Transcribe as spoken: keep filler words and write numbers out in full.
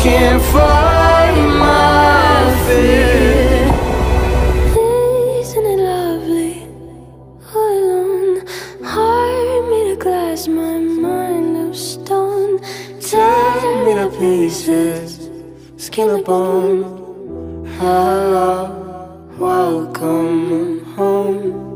can't fight my fear. Isn't it lovely, all alone? Heart made of glass, my mind of stone. Tear me to pieces, skin and bone. Hello, welcome home.